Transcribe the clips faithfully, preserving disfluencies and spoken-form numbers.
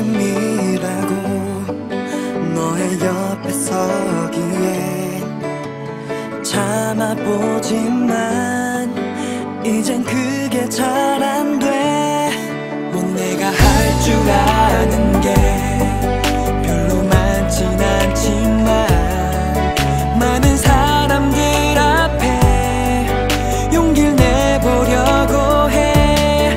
아침이라고 너의 옆에 서기에 참아보지만 이젠 그게 잘 안 돼. 뭐 내가 할 줄 아는 게 별로 많진 않지만 많은 사람들 앞에 용기를 내보려고 해.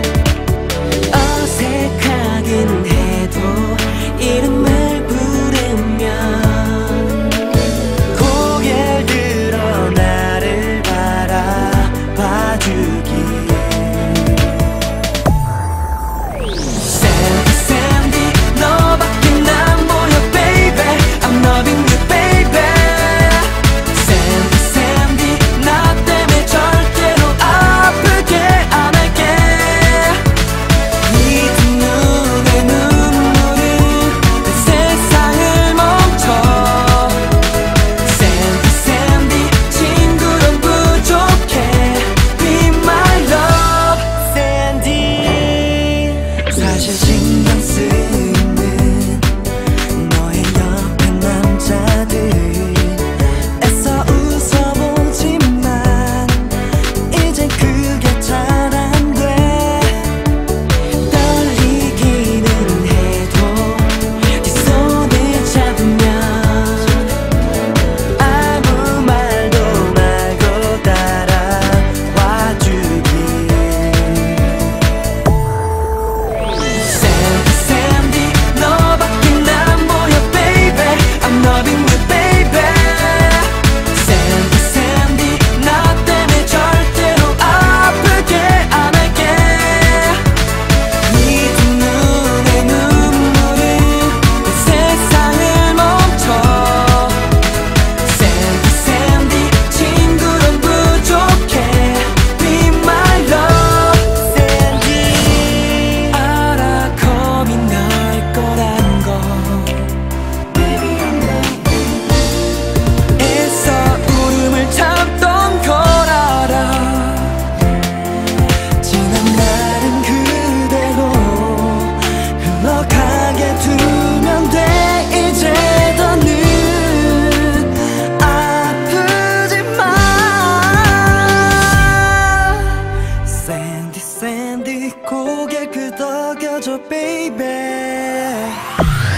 어색하긴 해도 이름을 부르면 고개를 들어 나를 바라봐주기에 Sandy Sandy 너밖에 안 보여 baby I'm loving you baby Sandy Sandy 나 때문에 절대로 아프게 안 할게. 네 두 눈의 눈물은 내 세상을 멈춰. Sandy Sandy 친구는 부족해 Be my love Sandy. 사실 신경 쓰이는 너의 옆에 남자들 애써 웃어보지만 이젠 그게 잘 안 돼. 떨리기는 해도 네 손을 잡으면 아무 말도 말고 따라와주기에 Sandy Sandy 너밖에 안 보여 baby I'm loving you baby Sandy Sandy 나 때문에 절대로 아프게 안 할게. 네 두 눈의 눈물은 내 세상을 멈춰. Sandy Sandy 친구는 부족해 Be my love Sandy. 알아 겁이 날 거란 거 Baby I'm like 애써 울음을 참던 걸 알아. 지난 날은 그대로 흘러가게 두면 돼. 이제 더는 아프지 마. Sandy Sandy 고개 끄덕여줘 baby